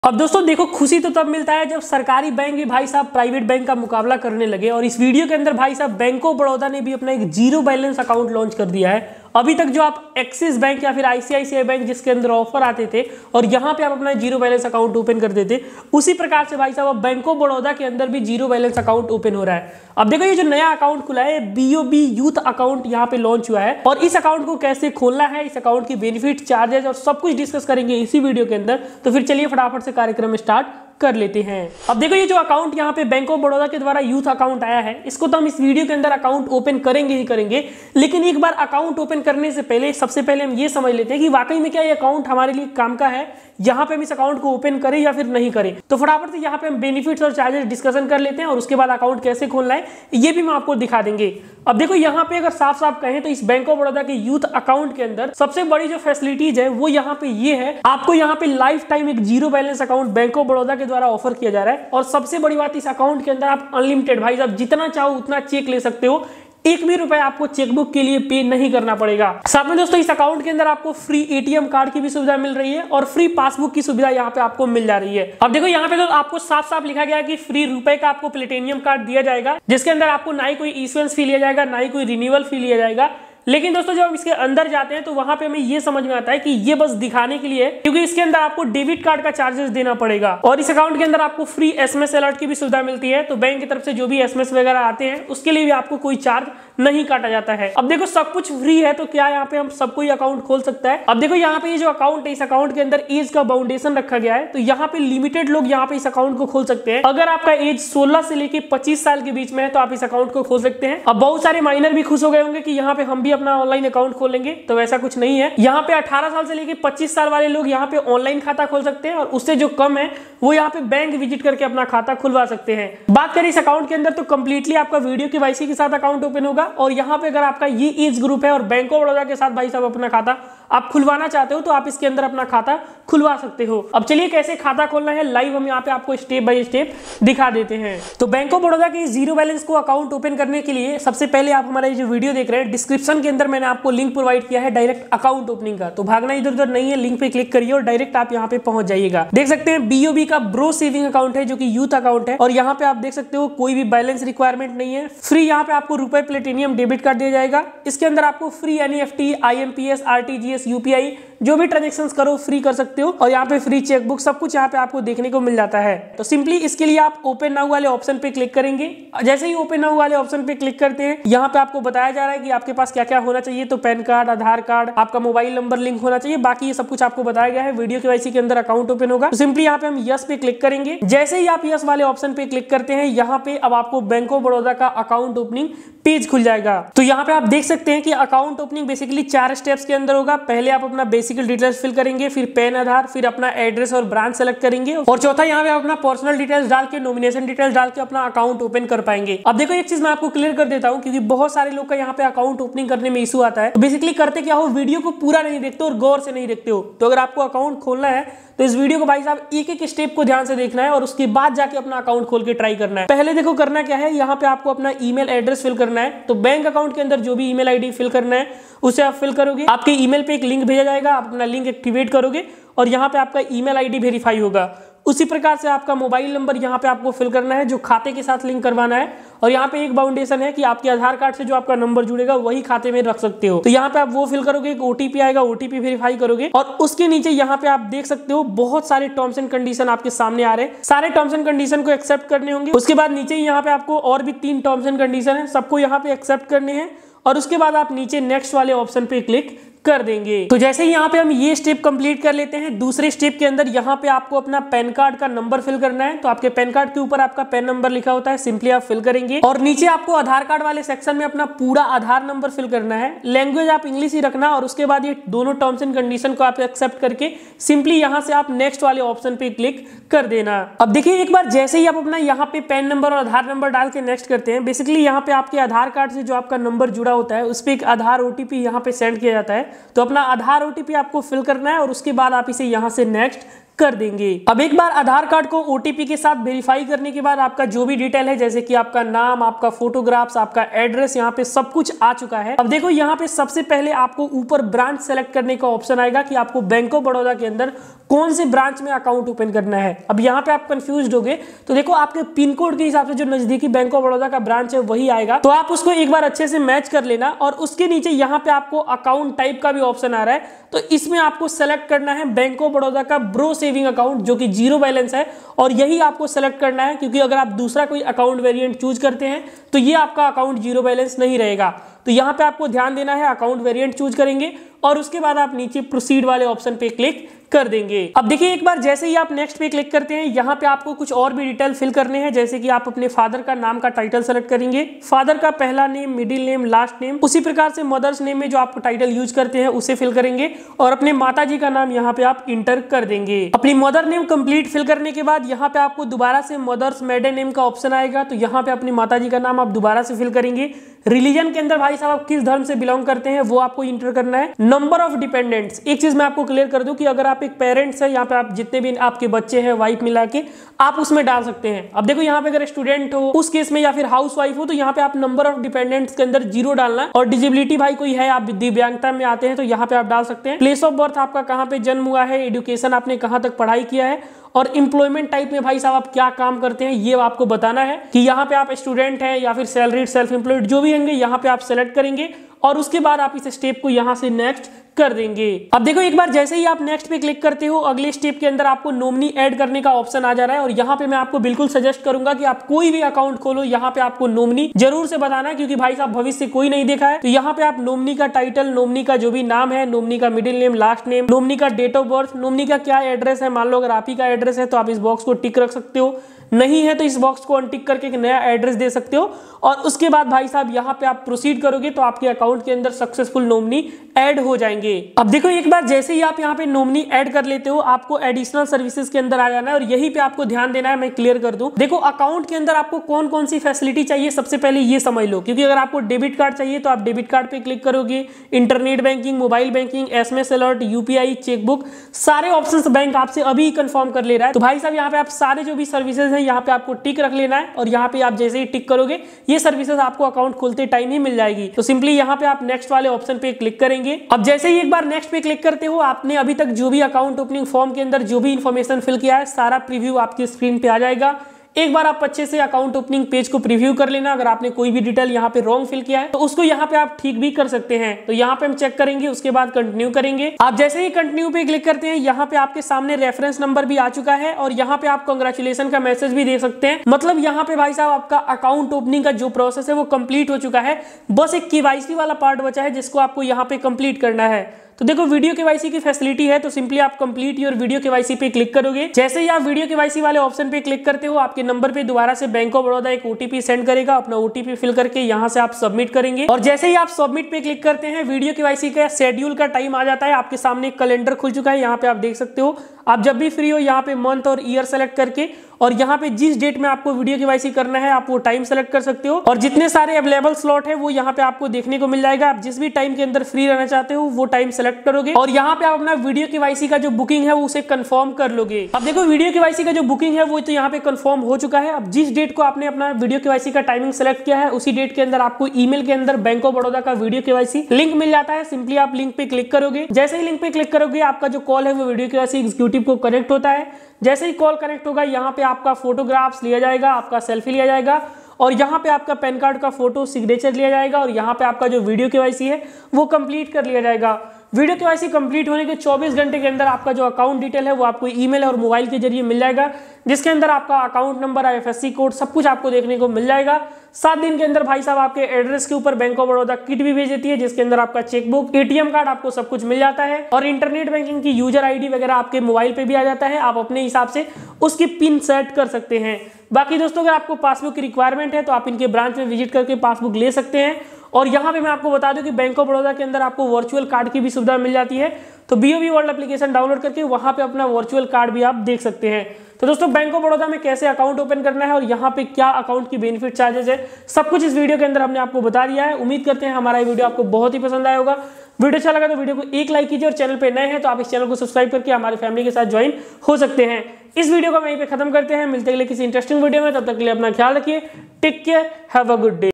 अब दोस्तों देखो, खुशी तो तब मिलता है जब सरकारी बैंक भी भाई साहब प्राइवेट बैंक का मुकाबला करने लगे। और इस वीडियो के अंदर भाई साहब बैंक ऑफ बड़ौदा ने भी अपना एक जीरो बैलेंस अकाउंट लॉन्च कर दिया है। अभी तक जो आप एक्सिस बैंक या फिर आईसीआईसीआई बैंक जिसके अंदर ऑफर आते थे और यहाँ पे आप अपना जीरो बैलेंस अकाउंट ओपन करते थे, उसी प्रकार से भाई साहब अब बैंक ऑफ बड़ौदा के अंदर भी जीरो बैलेंस अकाउंट ओपन हो रहा है। अब देखो, ये जो नया अकाउंट खुला है बीओबी यूथ अकाउंट यहाँ पे लॉन्च हुआ है और इस अकाउंट को कैसे खोलना है, इस अकाउंट की बेनिफिट, चार्जेस और सब कुछ डिस्कस करेंगे इसी वीडियो के अंदर। तो फिर चलिए फटाफट से कार्यक्रम स्टार्ट कर लेते हैं। अब देखो, ये जो अकाउंट यहाँ पे बैंक ऑफ बड़ौदा के द्वारा यूथ अकाउंट आया है, इसको तो हम इस वीडियो के अंदर अकाउंट ओपन करेंगे ही करेंगे। लेकिन एक बार अकाउंट ओपन करने से पहले सबसे पहले हम ये समझ लेते हैं कि वाकई में क्या ये अकाउंट हमारे लिए काम का है, यहाँ पे हम इस अकाउंट को ओपन करें या फिर नहीं करें। तो फटाफट से यहाँ पे हम बेनिफिट्स और चार्जेस डिस्कशन कर लेते हैं और उसके बाद अकाउंट कैसे खोलना है ये भी मैं आपको दिखा देंगे। अब देखो, यहाँ पे अगर साफ साफ कहें तो इस बैंक ऑफ बड़ौदा के यूथ अकाउंट के अंदर सबसे बड़ी जो फैसिलिटीज है वो यहाँ पे ये है, आपको यहाँ पे लाइफ टाइम एक zero balance account bank of Baroda के द्वारा ऑफर किया जा रहा है। और सबसे बड़ी बात, इस अकाउंट के अंदर आप अनलिमिटेड भाई साहब जितना चाहो उतना चेक ले सकते हो, एक भी रुपए आपको चेकबुक के लिए पे नहीं करना पड़ेगा। साथ में दोस्तों, इस अकाउंट के अंदर आपको फ्री एटीएम कार्ड की भी सुविधा मिल रही है और फ्री पासबुक की सुविधा यहाँ पे आपको मिल जा रही है। अब देखो, यहाँ पे तो आपको साफ साफ लिखा गया है कि फ्री रुपए का आपको प्लेटिनियम कार्ड दिया जाएगा, जिसके अंदर आपको ना ही कोई इश्यूएंस फी लिया जाएगा, ना ही कोई रिन्यूअल फी लिया जाएगा। लेकिन दोस्तों, जब हम इसके अंदर जाते हैं तो वहां पे हमें ये समझ में आता है कि ये बस दिखाने के लिए, क्योंकि इसके अंदर आपको डेबिट कार्ड का चार्जेस देना पड़ेगा। और इस अकाउंट के अंदर आपको फ्री एसएमएस अलर्ट की भी सुविधा मिलती है, तो बैंक की तरफ से जो भी एसएमएस वगैरह आते हैं उसके लिए भी आपको कोई चार्ज नहीं काटा जाता है। अब देखो, सब कुछ फ्री है तो क्या यहाँ पे हम सबको ही अकाउंट खोल सकता है। अब देखो, यहाँ पे ये जो अकाउंट है, इस अकाउंट के अंदर एज का बाउंडेशन रखा गया है, तो यहाँ पे लिमिटेड लोग यहाँ पे इस अकाउंट को खोल सकते हैं। अगर आपका एज 16 से लेके 25 साल के बीच में है तो आप इस अकाउंट को खोल सकते हैं। अब बहुत सारे माइनर भी खुश हो गए होंगे कि यहाँ पे हम भी अपना ऑनलाइन अकाउंट खोलेंगे, तो वैसा कुछ नहीं है। यहाँ पे 18 साल से लेके 25 साल वाले लोग यहाँ पे ऑनलाइन खाता खोल सकते हैं और उससे जो कम है वो यहाँ पे बैंक विजिट करके अपना खाता खुलवा सकते हैं। बात करें इस अकाउंट के अंदर तो कंप्लीटली आपका वीडियो केवाईसी के साथ अकाउंट ओपन होगा। और यहाँ पे अगर आपका ये एज ग्रुप है और बैंक ऑफ बड़ौदा के साथ भाई साहब अपना खाता आप खुलवाना चाहते हो तो आप इसके अंदर अपना खाता खुलवा सकते हो। अब चलिए कैसे खाता खोलना है लाइव हम यहाँ पे आपको स्टेप बाय स्टेप दिखा देते हैं। तो बैंक ऑफ बड़ौदा के जीरो बैलेंस को अकाउंट ओपन करने के लिए सबसे पहले आप हमारा जो वीडियो देख रहे हैं, डिस्क्रिप्शन के अंदर मैंने आपको लिंक प्रोवाइड किया है डायरेक्ट अकाउंट ओपनिंग का। तो भागना इधर उधर नहीं है, लिंक पे क्लिक करिए और डायरेक्ट आप यहाँ पे पहुंच जाइएगा। देख सकते हैं बीओबी का ब्रो सेविंग अकाउंट है जो कि यूथ अकाउंट है और यहाँ पे आप देख सकते हो कोई भी बैलेंस रिक्वायरमेंट नहीं है, फ्री यहाँ पे आपको रुपए प्लेटिनियम डेबिट कार्ड दिया जाएगा। इसके अंदर आपको free NEFT, IMPS, RTGS, UPI जो भी ट्रांजैक्शंस करो फ्री कर सकते हो और यहाँ पे फ्री चेकबुक सब कुछ यहाँ पे आपको देखने को मिल जाता है। तो सिंपली इसके लिए आप ओपन नाउ वाले ऑप्शन पे क्लिक करेंगे। जैसे ही ओपन नाउ वाले ऑप्शन पे क्लिक करते हैं, यहाँ पे आपको बताया जा रहा है कि आपके पास क्या क्या होना चाहिए। तो पैन कार्ड, आधार कार्ड, आपका मोबाइल नंबर लिंक होना चाहिए, बाकी ये सब कुछ आपको बताया गया है। वीडियो केवाईसी के अंदर अकाउंट ओपन होगा, तो सिंपली यहाँ पे हम यस पे क्लिक करेंगे। जैसे ही आप यस वाले ऑप्शन पे क्लिक करते हैं, यहाँ पे अब आपको बैंक ऑफ बड़ौदा का अकाउंट ओपनिंग पेज खुल जाएगा। तो यहाँ पे आप देख सकते हैं कि अकाउंट ओपनिंग बेसिकली 4 स्टेप्स के अंदर होगा। पहले आप अपना बेसिक डिटेल्स फिल करेंगे, फिर पैन, आधार, फिर अपना एड्रेस और ब्रांच सेलेक्ट करेंगे और चौथा यहाँ पे अपना पर्सनल डिटेल्स डाल के, नॉमिनेशन डिटेल्स डाल के अपना अकाउंट ओपन कर पाएंगे। अब देखो, एक चीज मैं आपको क्लियर कर देता हूँ क्योंकि बहुत सारे लोग का यहाँ पे अकाउंट ओपनिंग करने में इशू आता है। तो बेसिकली करते क्या हो, वीडियो को पूरा नहीं देखते और गौर से नहीं देखते हो। तो अगर आपको अकाउंट खोलना है तो इस वीडियो को भाई साहब एक एक स्टेप को ध्यान से देखना है और उसके बाद जाके अपना अकाउंट खोल के ट्राई करना है। पहले देखो करना क्या है, यहाँ पे आपको अपना ईमेल एड्रेस फिल करना है। तो बैंक अकाउंट के अंदर जो भी ईमेल आईडी फिल करना है उसे आप फिल करोगे। आपके ईमेल पे एक लिंक भेजा जाएगा, आप अपना लिंक एक्टिवेट करोगे और यहाँ पे आपका ईमेल आईडी वेरीफाई होगा। उसी प्रकार से आपका मोबाइल नंबर यहाँ पे आपको फिल करना है जो खाते के साथ लिंक करवाना है। और यहाँ पे एक बाउंडेशन है कि आपके आधार कार्ड से जो आपका नंबर जुड़ेगा वही खाते में रख सकते हो। तो यहाँ पे आप वो फिल करोगे, एक ओटीपी आएगा, ओटीपी वेरीफाई करोगे और उसके नीचे यहाँ पे आप देख सकते हो बहुत सारे टर्म्स एंड कंडीशन आपके सामने आ रहे हैं। सारे टर्म्स एंड कंडीशन को एक्सेप्ट करने होंगे। उसके बाद नीचे यहाँ पे आपको और भी 3 टर्म्स एंड कंडीशन है, सबको यहाँ पे एक्सेप्ट करने हैं और उसके बाद आप नीचे नेक्स्ट वाले ऑप्शन पे क्लिक कर देंगे। तो जैसे ही यहाँ पे हम ये स्टेप कंप्लीट कर लेते हैं, दूसरे स्टेप के अंदर यहाँ पे आपको अपना पैन कार्ड का नंबर फिल करना है। तो आपके पैन कार्ड के ऊपर आपका पैन नंबर लिखा होता है, सिंपली आप फिल करेंगे और नीचे आपको आधार कार्ड वाले सेक्शन में अपना पूरा आधार नंबर फिल करना है। लैंग्वेज आप इंग्लिश ही रखना और उसके बाद ये दोनों टर्म्स एंड कंडीशन को आप एक्सेप्ट करके सिंपली यहाँ से आप नेक्स्ट वाले ऑप्शन पे क्लिक कर देना। अब देखिए, एक बार जैसे ही आप अपना यहाँ पे पैन नंबर और आधार नंबर डाल के नेक्स्ट करते हैं, बेसिकली यहाँ पे आपके आधार कार्ड से जो आपका नंबर जुड़ा होता है उस पर एक आधार ओटीपी यहाँ पे सेंड किया जाता है। तो अपना आधार ओटीपी आपको फिल करना है और उसके बाद आप इसे यहाँ से नेक्स्ट कर देंगे। अब एक बार आधार कार्ड को ओटीपी के साथ वेरीफाई करने के बाद आपका जो भी डिटेल है, जैसे कि आपका नाम, आपका फोटोग्राफ्स, आपका एड्रेस, यहाँ पे सब कुछ आ चुका है। अब देखो यहाँ पे सबसे पहले आपको ऊपर ब्रांच सेलेक्ट करने का ऑप्शन आएगा कि आपको बैंक ऑफ बड़ौदा के अंदर कौन से ब्रांच में अकाउंट ओपन करना है। अब यहाँ पे आप कंफ्यूज होगे तो देखो आपके पिन कोड के हिसाब से जो नजदीकी बैंक ऑफ बड़ौदा का ब्रांच है वही आएगा, तो आप उसको एक बार अच्छे से मैच कर लेना। और उसके नीचे यहाँ पे आपको अकाउंट टाइप का भी ऑप्शन आ रहा है, तो इसमें आपको सेलेक्ट करना है बैंक ऑफ बड़ौदा का ब्रो सेविंग अकाउंट जो कि 0 बैलेंस है, और यही आपको सेलेक्ट करना है, क्योंकि अगर आप दूसरा कोई अकाउंट वेरिएंट चूज करते हैं तो ये आपका अकाउंट 0 बैलेंस नहीं रहेगा। तो यहाँ पे आपको ध्यान देना है, अकाउंट वेरिएंट चूज करेंगे और उसके बाद आप नीचे प्रोसीड वाले ऑप्शन पे क्लिक कर देंगे। अब देखिए एक बार जैसे ही आप नेक्स्ट पे क्लिक करते हैं, यहाँ पे आपको कुछ और भी डिटेल फिल करने हैं, जैसे कि आप अपने फादर का नाम का टाइटल सेलेक्ट करेंगे, फादर का पहला name, middle name, last name, उसी प्रकार से मदर्स नेम में जो आप टाइटल यूज करते हैं उसे फिल करेंगे, और अपने माता जी का नाम यहाँ पे आप इंटर कर देंगे। अपनी मदर नेम कंप्लीट फिल करने के बाद यहाँ पे आपको दोबारा से मदर्स मेडन नेम का ऑप्शन आएगा, तो यहाँ पे अपनी माता जी का नाम आप दोबारा से फिल करेंगे। रिलीजन के अंदर भाई साहब आप किस धर्म से बिलोंग करते हैं वो आपको इंटर करना है। नंबर ऑफ डिपेंडेंट्स, एक चीज मैं आपको क्लियर कर दूं कि अगर आप एक पेरेंट्स है, यहाँ पे आप जितने भी आपके बच्चे हैं वाइफ मिला के आप उसमें डाल सकते हैं। अब देखो यहाँ पे अगर स्टूडेंट हो उस केस में, या फिर हाउस वाइफ हो, तो यहाँ पे आप नंबर ऑफ डिपेंडेंट्स के अंदर 0 डालना, और डिजेबिलिटी भाई कोई है, आप दिव्यांगता में आते हैं तो यहाँ पे आप डाल सकते हैं। प्लेस ऑफ बर्थ आपका कहाँ पे जन्म हुआ है, एजुकेशन आपने कहाँ तक पढ़ाई किया है, और एम्प्लॉयमेंट टाइप में भाई साहब आप क्या काम करते हैं ये आपको बताना है, कि यहाँ पे आप स्टूडेंट हैं या फिर सैलरीड, सेल्फ एम्प्लॉयड जो भी होंगे यहाँ पे आप सेलेक्ट करेंगे, और उसके बाद आप इस स्टेप को यहाँ से नेक्स्ट कर देंगे। अब देखो एक बार जैसे ही आप नेक्स्ट पे क्लिक करते हो, अगले स्टेप के अंदर आपको नॉमिनी ऐड करने का ऑप्शन आ जा रहा है, और यहाँ पे मैं आपको बिल्कुल सजेस्ट करूंगा कि आप कोई भी अकाउंट खोलो, यहाँ पे आपको नॉमिनी जरूर से बताना है, क्योंकि भाई साहब भविष्य कोई नहीं देखा है। तो यहाँ पे आप नॉमिनी का टाइटल, नॉमिनी का जो भी नाम है, नॉमिनी का middle name, last name, nominee का डेट ऑफ बर्थ, नॉमिनी का क्या एड्रेस है, मान लो अगर आप ही का एड्रेस है तो आप इस बॉक्स को टिक रख सकते हो, नहीं है तो इस बॉक्स को अनटिक करके एक नया एड्रेस दे सकते हो, और उसके बाद भाई साहब यहाँ पे आप प्रोसीड करोगे तो आपके अकाउंट के अंदर सक्सेसफुल नॉमिनी ऐड हो जाएंगे। अब देखो एक बार जैसे ही आप यहाँ पे नॉमिनी ऐड कर लेते हो, आपको एडिशनल सर्विसेज के अंदर आ जाना है, और यहीं पे आपको ध्यान देना है। मैं क्लियर कर दूं, देखो अकाउंट के अंदर आपको कौन कौन सी फैसिलिटी चाहिए सबसे पहले ये समझ लो, क्योंकि अगर आपको डेबिट कार्ड चाहिए तो आप डेबिट कार्ड पे क्लिक करोगे, internet banking, mobile banking, SMS alert, UPI, chequebook, सारे ऑप्शंस बैंक आपसे अभी कंफर्म कर ले रहा है। तो भाई साहब यहाँ पे आप सारे जो भी सर्विसेज है यहाँ पे आपको टिक रख लेना है, और यहाँ पे आप जैसे ही टिक करोगे ये सर्विसेज आपको अकाउंट खोलते टाइम ही मिल जाएगी। तो सिंपली यहाँ पे आप नेक्स्ट वाले ऑप्शन पे क्लिक करेंगे। अब जैसे ही एक बार नेक्स्ट पे क्लिक करते हो, आपने अभी तक जो भी अकाउंट ओपनिंग फॉर्म के अंदर जो भी इंफॉर्मेशन फिल किया है सारा प्रीव्यू आपकी स्क्रीन पे आ जाएगा। एक बार आप अच्छे से अकाउंट ओपनिंग पेज को प्रीव्यू कर लेना। अगर आपने कोई भी डिटेल यहाँ पे रॉन्ग फिल किया है तो उसको यहाँ पे आप ठीक भी कर सकते हैं। तो यहाँ पे हम चेक करेंगे, उसके बाद कंटिन्यू करेंगे। आप जैसे ही कंटिन्यू पे क्लिक करते हैं, यहाँ पे आपके सामने रेफरेंस नंबर भी आ चुका है, और यहाँ पे आप कांग्रेचुलेशन का मैसेज भी दे सकते हैं। मतलब यहाँ पे भाई साहब आपका अकाउंट ओपनिंग का जो प्रोसेस है वो कंप्लीट हो चुका है। बस एक KYC वाला पार्ट बचा है जिसको आपको यहाँ पे कंप्लीट करना है। तो देखो वीडियो KYC की फैसिलिटी है, तो सिंपली आप कंप्लीट योर वीडियो KYC पे क्लिक करोगे। जैसे ही आप वीडियो KYC वाले ऑप्शन पे क्लिक करते हो, आपके नंबर पे दोबारा से बैंक ऑफ बड़ौदा एक OTP सेंड करेगा। अपना OTP फिल करके यहाँ से आप सबमिट करेंगे, और जैसे ही आप सबमिट पे क्लिक करते हैं, वीडियो KYC का शेड्यूल का टाइम आ जाता है। आपके सामने एक कैलेंडर खुल चुका है, यहाँ पे आप देख सकते हो। आप जब भी फ्री हो यहाँ पे मंथ और ईयर सेलेक्ट करके, और यहाँ पे जिस डेट में आपको वीडियो KYC करना है आप वो टाइम सेलेक्ट कर सकते हो, और जितने सारे अवेलेबल स्लॉट है वो यहाँ पे आपको देखने को मिल जाएगा। आप जिस भी टाइम के अंदर फ्री रहना चाहते हो वो टाइम सेलेक्ट करोगे, और यहाँ पे आप अपना वीडियो KYC का जो बुकिंग है वो उसे कंफर्म कर लोगे। अब देखो वीडियो KYC का जो बुकिंग है वो तो यहाँ पे कंफर्म हो चुका है। अब जिस डेट को आपने अपना वीडियो KYC का टाइमिंग सेलेक्ट किया है, उसी डेट के अंदर आपको ईमेल के अंदर बैंक ऑफ बड़ौदा का वीडियो KYC लिंक मिल जाता है। सिंपली आप लिंक पे क्लिक करोगे। जैसे ही लिंक पे क्लिक करोगे, आपका जो कॉल है वो वीडियो KYC एग्जीक्यूटिव को कनेक्ट होता है। जैसे ही कॉल कनेक्ट होगा, यहाँ पे आपका फोटोग्राफ्स लिया जाएगा, आपका सेल्फी लिया जाएगा, और यहाँ पे आपका पैन कार्ड का फोटो सिग्नेचर लिया जाएगा, और यहाँ पे आपका जो वीडियो KYC है वो कंप्लीट कर लिया जाएगा। वीडियो KYC कंप्लीट होने के 24 घंटे के अंदर आपका जो अकाउंट डिटेल है वो आपको ईमेल और मोबाइल के जरिए मिल जाएगा, जिसके अंदर आपका अकाउंट नंबर, IFSC कोड सब कुछ आपको देखने को मिल जाएगा। 7 दिन के अंदर भाई साहब आपके एड्रेस के ऊपर बैंक ऑफ बड़ौदा किट भी भेज देती है, जिसके अंदर आपका चेकबुक, ATM कार्ड, आपको सब कुछ मिल जाता है, और इंटरनेट बैंकिंग की यूजर ID वगैरह आपके मोबाइल पे भी आ जाता है। आप अपने हिसाब से उसकी पिन सेट कर सकते हैं। बाकी दोस्तों अगर आपको पासबुक की रिक्वायरमेंट है तो आप इनके ब्रांच में विजिट करके पासबुक ले सकते हैं, और यहाँ पे मैं आपको बता दूं कि बैंक ऑफ बड़ौदा के अंदर आपको वर्चुअल कार्ड की भी सुविधा मिल जाती है। तो BOB वर्ल्ड एप्लीकेशन डाउनलोड करके वहां पे अपना वर्चुअल कार्ड भी आप देख सकते हैं। तो दोस्तों बैंक ऑफ बड़ौदा में कैसे अकाउंट ओपन करना है और यहाँ पे क्या अकाउंट की बेनिफिट चार्जेस है, सब कुछ इस वीडियो के अंदर हमने आपको बता दिया है। उम्मीद करते हैं हमारा ये वीडियो आपको बहुत ही पसंद आया होगा। वीडियो अच्छा लगा तो वीडियो को एक लाइक कीजिए और चैनल पे नए हैं तो आप इस चैनल को सब्सक्राइब करके हमारी फैमिली के साथ ज्वाइन हो सकते हैं। इस वीडियो को वहीं पे खत्म करते हैं, मिलते हैं किसी इंटरेस्टिंग वीडियो में, तब तक के लिए अपना ख्याल रखिए। Take care, have a good day.